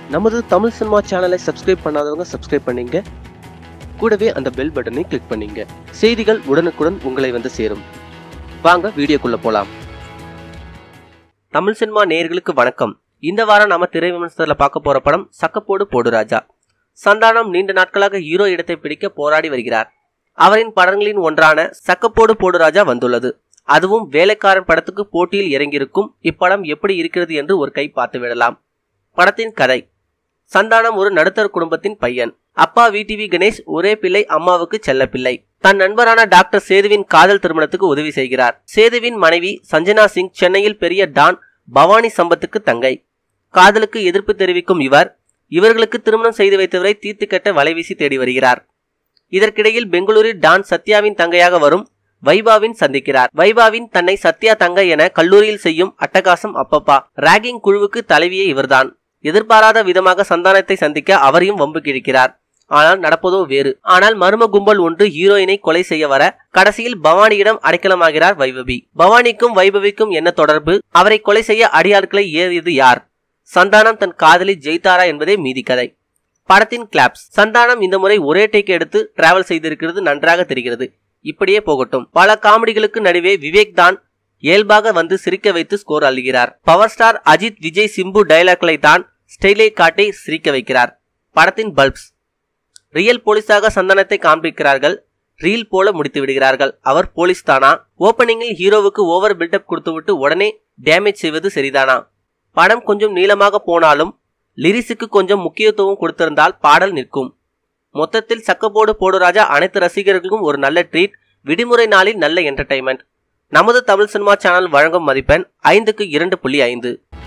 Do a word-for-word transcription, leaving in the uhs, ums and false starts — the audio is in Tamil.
நமது தமிழ் சினிமா சேனலை சப்ஸ்கிரைப் பண்ணாதவங்க சப்ஸ்கிரைப் பண்ணீங்க, கூடவே அந்த பெல் பட்டனை கிளிக் பண்ணீங்க. செய்திகள் உடனுக்குடன் உங்களை வந்து சேரும். வாங்க வீடியோக்குள்ள போலாம். தமிழ் சினிமா நேயர்களுக்கு வணக்கம். இந்த வாரம் நாம திரை விமர்சனத்துல பார்க்க போற படம் சக்க போடு போடு ராஜா. சந்தானம் நீண்ட நாட்களாக ஹீரோ இடத்தை பிடிக்க போராடி வருகிறார். அவரின் படங்களின் ஒன்றான சக்க போடு போடு ராஜா வந்துள்ளது. அதுவும் வேலைக்காரன் படத்துக்கு போட்டியில் இறங்கியிருக்கும் இப்படம் எப்படி இருக்கிறது என்று ஒரு கை பார்த்து விடலாம். படத்தின் கதை: சந்தானம் ஒரு நடுத்தர குடும்பத்தின் பையன். அப்பா விடிவி கணேஷ் ஒரே பிள்ளை, அம்மாவுக்கு செல்ல பிள்ளை. தன் நண்பரான டாக்டர் சேதுவின் காதல் திருமணத்துக்கு உதவி செய்கிறார். சேதுவின் மனைவி சஞ்சனா சிங் சென்னையில் பெரிய டான் பவானி சம்பத்துக்கு தங்கை. காதலுக்கு எதிர்ப்பு தெரிவிக்கும் இவர் இவர்களுக்கு திருமணம் செய்து வைத்தவரை தீர்த்து கட்ட வலைவீசி தேடி வருகிறார். இதற்கிடையில் பெங்களூரில் டான் சத்யாவின் தங்கையாக வரும் வைபாவின் சந்திக்கிறார். வைபாவின் தன்னை சத்யா தங்கை என கல்லூரியில் செய்யும் அட்டகாசம் அப்பப்பா. ராகிங் குழுவுக்கு தலைவியே இவர்தான். எதிர்பாராத விதமாக சந்தானத்தை சந்திக்க அவரையும் வம்பு கிழிக்கிறார். ஆனால் நடப்பதோ வேறு. ஆனால் மர்ம கும்பல் ஒன்று ஹீரோயினை கொலை செய்ய வர கடைசியில் பவானியிடம் அடைக்கலமாகிறார் வைபவி. பவானிக்கும் வைபவிக்கும் என்ன தொடர்பு? அவரை கொலை செய்ய அடியாட்களை ஏறியது யார்? சந்தானம் தன் காதலி ஜெயித்தாரா என்பதே மீதி கதை. படத்தின் கிளாப்ஸ்: சந்தானம் இந்த முறை ஒரே டேக் எடுத்து டிராவல் செய்திருக்கிறது நன்றாக தெரிகிறது. இப்படியே போகட்டும். பல காமெடிகளுக்கு நடுவே விவேக் தான் இயல்பாக வந்து சிரிக்க வைத்து ஸ்கோர் அள்ளுகிறார். பவர் ஸ்டார் அஜித், விஜய், சிம்பு டைலாக்களை தான் ஸ்டைலை காட்டி சிரிக்க வைக்கிறார். படத்தின் பல்ப்ஸ்: ரியல் போலீஸாக சந்தானத்தை காண்பிக்கிறார்கள். ரீல் போல முடித்து விடுகிறார்கள். அவர் போலீஸ் தானா? ஓபனிங்கில் ஹீரோவுக்கு ஓவர் பில்டப் கொடுத்துவிட்டு உடனே டேமேஜ் செய்வது சரிதானா? படம் கொஞ்சம் நீளமாக போனாலும் லிரிக்ஸுக்கு கொஞ்சம் முக்கியத்துவம் கொடுத்திருந்தால் பாடல் நிற்கும். மொத்தத்தில் சக்க போடு போடு ராஜா அனைத்து ரசிகர்களுக்கும் ஒரு நல்ல ட்ரீட். விடுமுறை நாளில் நல்ல என்டர்டைன்மெண்ட். நமது தமிழ் சினிமா சேனல் வழங்கும் மதிப்பெண் ஐந்துக்கு இரண்டு புள்ளி ஐந்து.